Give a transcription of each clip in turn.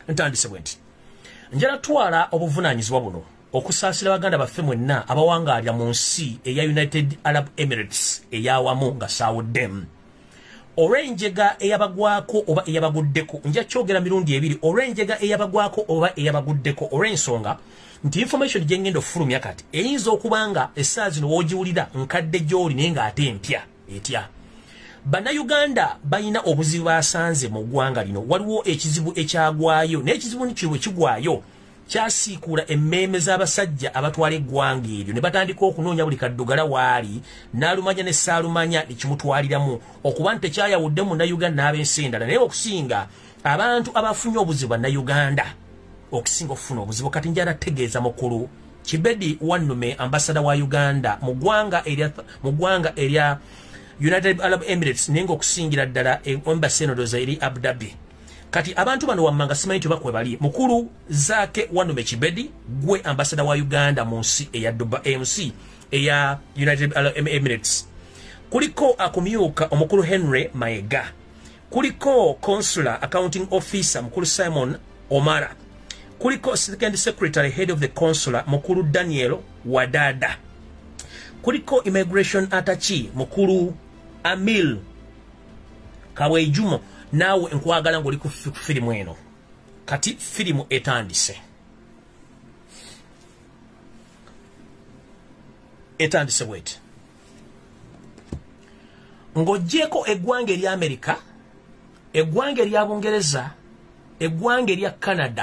ntandise bwenti njala twala obuvunanyizibwa buno okusaasira baganda baffe mwenna abawangalya mu nsi eya United Arab Emirates eyawamu nga Kawedemu olw'enjega eyabagwako oba eyabaguddeko nja kyogera mirundi ebiri olw'enjega eyabagwako oba eyabaguddeko olw'ensonga nti information gye ngenda ofulumya kati eyinza okubanga essaawa zino woogiwulira nkadde gy'oli naye ng'ate mpya etya bannayuganda balina obuzibu basanze mu ggwanga lino waliwo ekizibu ekyagwayo n'ekizibu nikyo bwe kigwayo kyasiikuula emmeeme z'abasajja abatwala eggwanga eryo ne batandika okunoonya buli kaddugala waali n'alumanya ne ssaalumanya nekimutwaliramu okuba nti tekyayawudde munnayuganda n'ab'ensi endala naye okusinga abantu abafunye obuzibu bannayuganda okusinga okufuna obuzibu kati njala tegeeza mukulu Kibedi Wannume ambasada wa Uganda mu ggwanga erya United Arab Emirates nenga okusingira ddala embassy enodoza eri Abu Dhabi kati abantu bano wammanga simanyi tubakwe bali mukulu zake Wannume Kibedi gwe ambasada wa Uganda mu nsi eya MC eya United Arab Emirates kuliko akumyuka omukulu Henry Maega kuliko consular accounting officer mukulu Simon Omara kuliko second secretary head of the consular mukulu Daniel Wadada kuliko immigration attaché mukulu Amil Kawedemu nawe nkwagala ngoli ku filimu eno kati filimu etandise wet ngojeko eggwanga erya America eggwanga erya Bungereza eggwanga erya Canada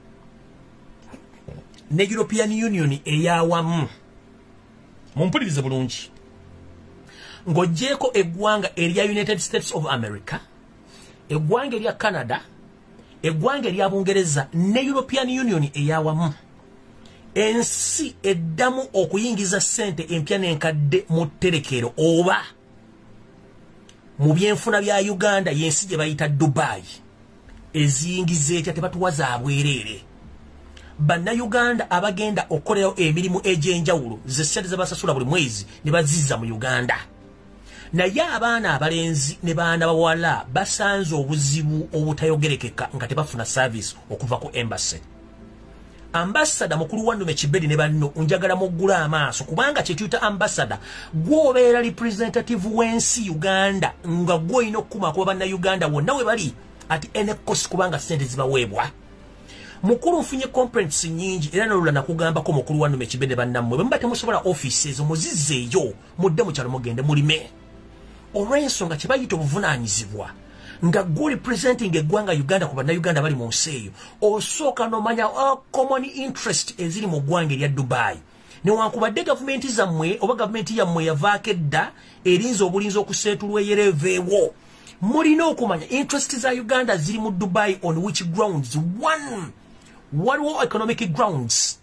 ne European Union eyawamu mumpulirize bulungi ngojeko eggwanga erya United States of America eggwanga erya Canada eggwanga erya Bungereza ne European Union eyawamu ensi eddamu okuyingiza ssente empya n'enkadde mu tterekero oba mu byenfuna bya Uganda yensi gye bayita Dubai eziyingiza etya tebatuwaza abwereere bannayuganda abagenda okukolerayo emirimu egy'enjawulo ze ssente ze basasula buli mwezi ne bazizza mu Uganda naye abaana abalenzi ne baana bawala basanze obuzibu obutayogerekeka nga tebafuna service okuva ku embassy ambassador mukulu Wannume Kibedi ne banno njagala muggula amaaso kubanga kye tuyita ambassador gwobeera representative w'ensi Uganda nga gwoyina okukuma kuba bannayuganda wonna we bali ati enekosi kubanga ssente zibaweebwa mukulu nfunye complaints nyingi era n'olula nakugambako mukulu Wannume Kibedi bannammwe bwe muba temusobola offices muzizzeeyo mudde mu kyalo mugende mulime olw'ensonga kye bayita obuvunaanyizibwa nga gwo representing eggwanga Uganda ku bannayuganda bali mu nsi eyo osooka n'omanya common interest eziri mu ggwanga erya Dubai newankubadde gavumenti zammwe oba gavumenti yammwe yavaako edda erinza obulinzi okuseetulwa eyereeveewo mulina okumanya interest za Uganda ziri mu Dubai on which grounds one waliwo economic grounds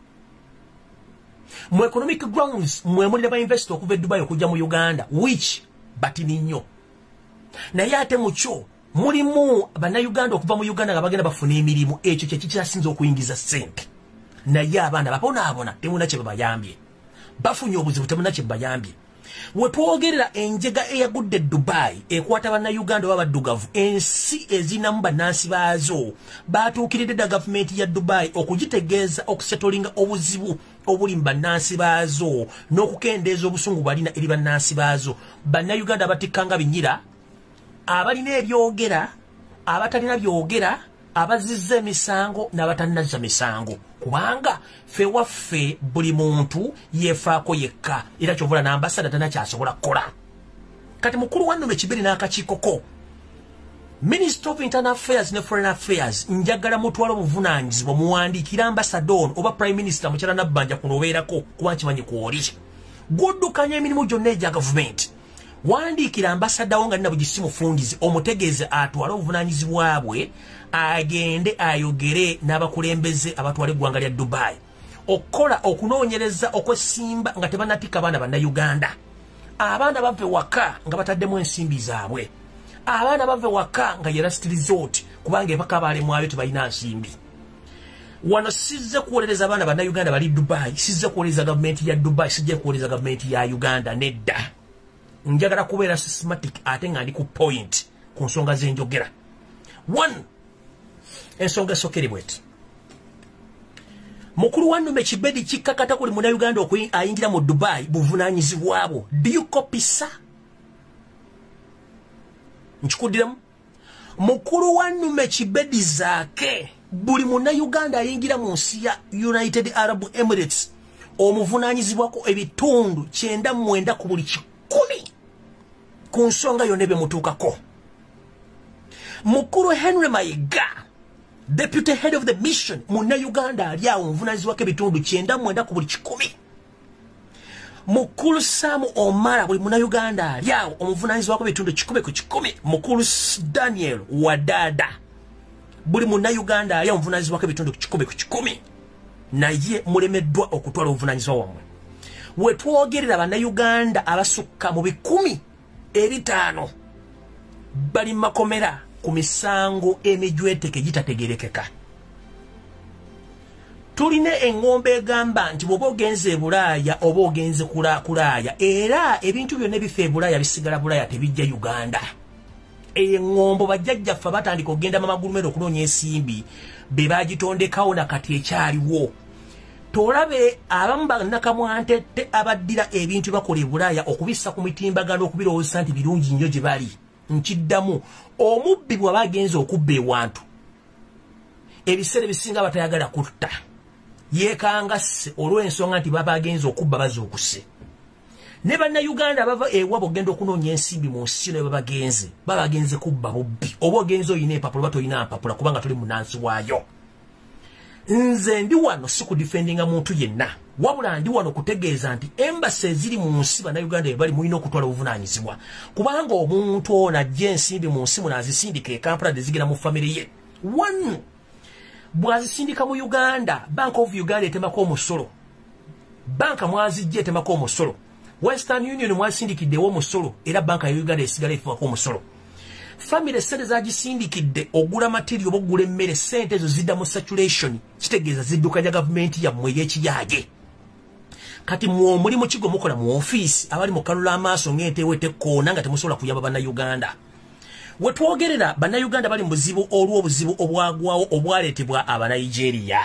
mu economic grounds mwe mulina ba investor okuva e Dubai okujja mu Uganda which batini nnyo naye ate mukyo mulimu bannayuganda okuva mu Uganda nga bagenda bafuna emirimu ekyo kye kikyasinza okuyingiza ssente naye abaana babonaabona temuna kye babayambye bafunye obuzibu temuna kye babayambye wetwogerera enjega eyagudde Dubai ekwata bannayuganda oba baddugavu ensi ezinamu bannansi baazo batuukiridde dda gavumenti ya Dubai okugitegeeza okusetolinga obuzibu obuli mu bannansi baazo n'okukendeeza obusungu balina eri bannansi baazo bannayuganda batikkanga binyira abalina ebyogera abatalina byogera abazizza emisango n'abatanazza misango kubanga fe waffe buli muntu yefaako yekka era kyovula n'ambasada tanakyasobola kukola kati mukulu Wannume Kibedi n'akakiikoko Minister of Internal Affairs ne Foreign Affairs njagala mutwala obuvunaanyizibwa muwandiikira ambasada ono oba Prime Minister mukyala Nabbanja kuno obeerako kuba nkimanyi kwoli guddukanya emirimu gyonna egya gavumenti wandiikira ambasada wo nga nina bugisi mufungizi omutegeeze atwale obuvunaanyizibwa bwe agende ayogere n'abakulembeze abatwala eggwanga lya Dubai okukola okunoonyereza okwesimba nga tebanatika baana bannayuganda abaana bave waka nga bataddemu ensimbi zaabwe abaana bave waka nga ye last resort kubanga ebaka balemu abyo tebalina nsimbi wano sizze kuwolereza abaana bannayuganda bali Dubai sizze kuwolereza gavumenti ya Dubai sizze kuwolereza gavumenti ya Uganda nedda njagala kubeera systematic ate nga ndi ku point ku nsonga z'enjogera one ensonga sokere bweti mukuru wannume Kibedi kikkakata kuli muna Uganda ayingira mu Dubai buvunanyizibwabo. Do you copy sir? Nchikuddiramu mukuru wannume Kibedi zaake buli muna Uganda ayingira mu nsi ya United Arab Emirates omuvunanyizibwako ebitundu 99 ku buli 10 ku nsonga yonna ebemutuukako. Mukuru Henry Mayiga Deputy Head of the Mission muna Uganda ali awo omuvunanyizibwako ebitundu 99 ku buli 10. Mukuru Sam Omara buli muna Uganda ali awo omuvunanyizibwako ebitundu 10 ku 10. Mukuru Daniel Wadada buli muna Uganda ali awo omuvunanyizibwako ebitundu 10 ku 10. Naye mulemeddwa okutwala obuvunanyizibwa wammwe. We twogerera bannayuganda abasukka mu 105 bali makomera ku misango emijweteke gitategerekeka. Tuline engombe egamba nti bwoba ogenze Bulaya oba ogenze kulaaya era ebintu byonna ebifa Bulaya bisigala Bulaya tebijja Uganda. Engombo bajjajjaffe batandika ogenda mamagulumero okunoonya ensimbi be bagitondekawo nakati ekyaliwo. Tolabe abamu bannakamwantette abaddira ebintu bakola Bulaya okubissa ku mitimbagano okubirowooza nti birungi nnyo gye bali. Nkiddamu omubbi bw'aba agenze okubba ewantu ebiseera ebisinga batayagala kutta yeekangase olw'ensonga nti baba agenze okubba bazuukuse. Ne bannayuganda bava ewa bogenda okunoonya ensimbi mu nsi ne baba bagenze kubba bubbi oba ogenze oyina empapula oba toyina mpapula kubanga tuli munansi waayo. Nze ndi wano si kudifendinga muntu yenna wabula ndi wano kutegeeza nti embassy eziri mu nsi bannayuganda bali mulina okutwala obuvunaanyizibwa kubanga omuntu ono ajja ensimbi mu nsi muno azisindika e Kampala zigenda mu famire ye. Wanu bw'azisindika mu Uganda Bank of Uganda etemako omusolo, banka mwazijja etemako omusolo, Western Union mwasindikiddewo omusolo era banka ya Uganda esigala efako omusolo. Family sente zagisindikidde ogula material oba ogula emmere sente ezo zidda mu saturation kitegeeza ziddukanya gavumenti yammwe ey'ekiyaaje. Kati muli mu kigo mukola mu office abali mu kalula amaaso ng'entewete koona nga temusobola kuyamba bannayuganda. We twogerera bannayuganda bali mu buzibu olw'obuzibu obwagwawo obwaleetebwa Abanigeria.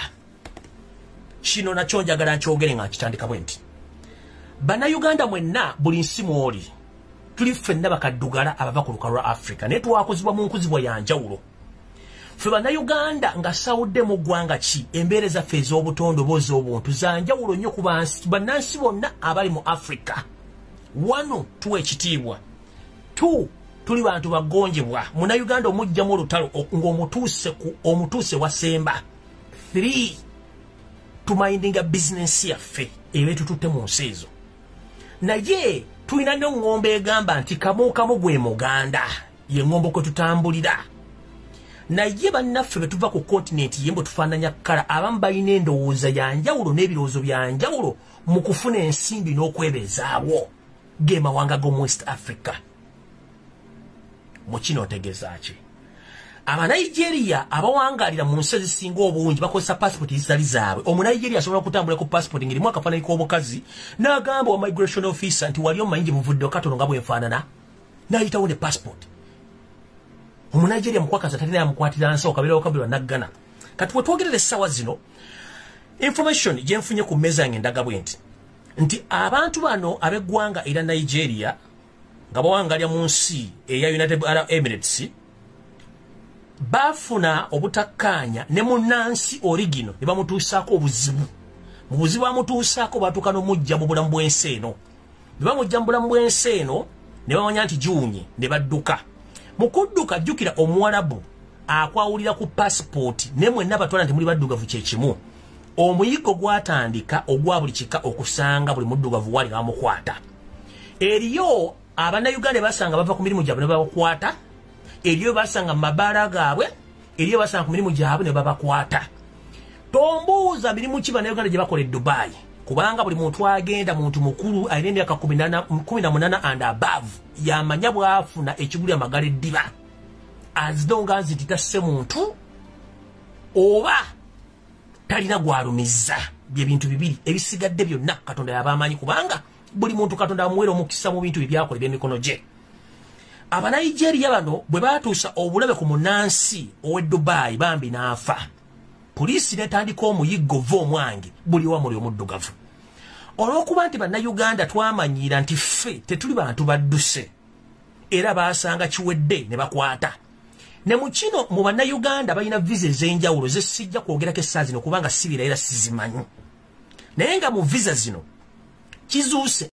Kino nakyo njagala nkyogere nga nkitandika bwe nti bannayuganda mwenna buli nsi mw'oli tuli ffenna bakaddugala abava ku lukalu lwa Africa naye twakozibwa mu nkuzibwa ya njawulo. Ffe bannayuganda nga sawudde mu ggwanga ki embeera zaffe ez'obutonde oba ez'obuntu za njawulo nnyo ku bannansi bonna abali mu Africa. Wano tuwa ekitiibwa. Tuli bantu bagonjebwa. Munnayuganda omugjamu olutalo ng'omutuuse wasemba. 3 tumindinga bizinensi yaffe ebe tututte mu nsi ezo. Naye tulina n'engombe egamba nti kamu gwe muganda ye ngombo kwe tutambulira. Naye bannaffe be tuva ku kontinenti yembo tufaananya kkala abamu balina endowooza ya njawulo n'ebirowoozo bya njawulo mu kufuna ensimbi n'okwebezaawo ge mawanga g'omu West Africa. Mu kino otegeeza ki? Abanigeria abawangalira mu nsi ezisinga obungi bakozesa passport ezitali zaabwe. Omunigeria asobola okutambula ku passport ng'erimu akafaananyi k'omukazi n'agamba wa migration officer nti wali omumanyi gye muvudde katono nga bwenfaanana n'ayitawo ne passport. Omunigeria mukwakaza talina yamukwatira nsa okabeerawo kabirwa naggana. Kati we twogerera essaawa zino information gye nfunye ku mmeeza yange ndaga bwe nti abantu bano ab'eggwanga era Nigeria nga bawangalira mu nsi eya United Arab Emirates bafuna obutakkaanya ne munnansi origino ne bamutuusaako obuzibu. Mu buzibu bamutuusaako batuuka n'omujja mu bulamu bw'ensi eno. Ne bamujja mu bulamu bw'ensi eno ne bamanya nti juunye ne badduka. Mu kudduka jjukira Omuwarabu akwawulira ku passport ne mwenna batwala nti muli baddugavu kye kimu. Omuyiggo gwatandika ogwa buli kika okusanga buli muddugavu wali bamukwata. Eriyo Abannayuganda basanga bava ku mirimu gyabwe ne babakwata. Eriyo basanga mabaala gaabwe, eriyo basanga ku mirimu gyabwe ne babakwata. Tombuuza mirimu ki Bannayuganda gye bakola e Dubai kubanga buli muntu agenda muntu mukulu alina emyaka 18 and above yamanya bwafuna ekiguli amagala eddiba as long as titasse muntu oba talina gwalumiza bye bintu bibiri ebisigadde byonna Katonda yabamanyi kubanga buli muntu Katonda amuwera omukisa mu bintu by'akola by'emikono gye. Abanigeria bano bwe batuusa obulabe ku munansi owe Dubai bambi n'afa. Poliisi netandika omuyiggo vo omwange buli wa muli omuddugavu. Olw'okuba nti bannayuganda twamanyiira nti ffe tetuli bantu badduse era baasanga kiwedde ne bakwata. Ne mu kino mu bannayuganda balina visa ez'enjawulo ze sijja kwogerako essaazi zino kubanga sibira era sizimanyi. Naye nga mu visa zino kizuuse